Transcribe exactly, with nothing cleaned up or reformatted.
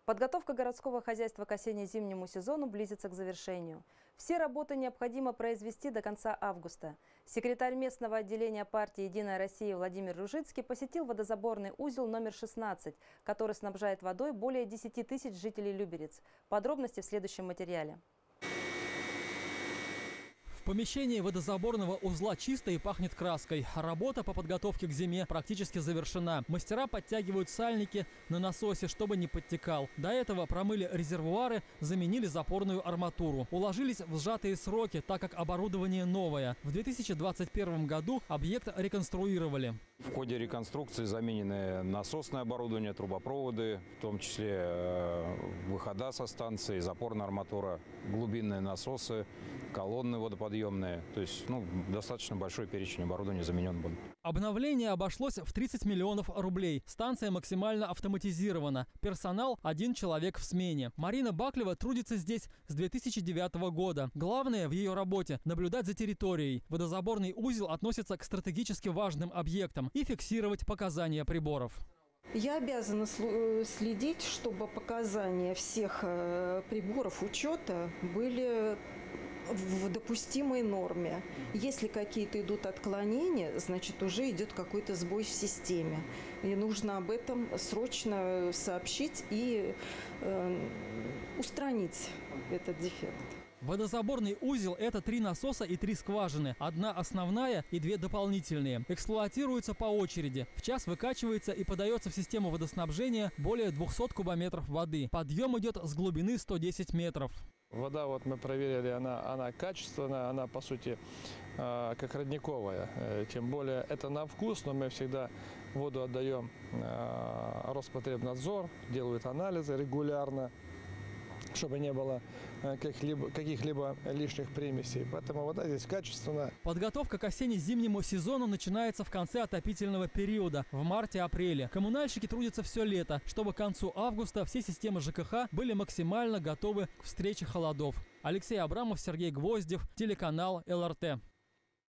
Подготовка городского хозяйства к осенне-зимнему сезону близится к завершению. Все работы необходимо произвести до конца августа. Секретарь местного отделения партии «Единая Россия» Владимир Ружицкий посетил водозаборный узел номер шестнадцать, который снабжает водой более десяти тысяч жителей Люберец. Подробности в следующем материале. В помещении водозаборного узла чисто и пахнет краской. Работа по подготовке к зиме практически завершена. Мастера подтягивают сальники на насосе, чтобы не подтекал. До этого промыли резервуары, заменили запорную арматуру. Уложились в сжатые сроки, так как оборудование новое. В две тысячи двадцать первом году объект реконструировали. В ходе реконструкции заменены насосное оборудование, трубопроводы, в том числе э, выхода со станции, запорная арматура, глубинные насосы, колонны водоподъемные. То есть ну, достаточно большой перечень оборудования заменен был. Обновление обошлось в тридцать миллионов рублей. Станция максимально автоматизирована. Персонал – один человек в смене. Марина Баклева трудится здесь с две тысячи девятого года. Главное в ее работе – наблюдать за территорией. Водозаборный узел относится к стратегически важным объектам и фиксировать показания приборов. Я обязана следить, чтобы показания всех приборов учета были в допустимой норме. Если какие-то идут отклонения, значит уже идет какой-то сбой в системе. И нужно об этом срочно сообщить и э, устранить этот дефект. Водозаборный узел – это три насоса и три скважины. Одна основная и две дополнительные. Эксплуатируются по очереди. В час выкачивается и подается в систему водоснабжения более двухсот кубометров воды. Подъем идет с глубины сто десять метров. Вода, вот мы проверили, она, она качественная, она по сути э, как родниковая. Э, тем более это на вкус, но мы всегда воду отдаем э, Роспотребнадзор, делают анализы регулярно, чтобы не было каких-либо, каких-либо лишних примесей. Поэтому вода здесь качественная. Подготовка к осенне-зимнему сезону начинается в конце отопительного периода, в марте-апреле. Коммунальщики трудятся все лето, чтобы к концу августа все системы ЖКХ были максимально готовы к встрече холодов. Алексей Абрамов, Сергей Гвоздев, телеканал эл эр тэ.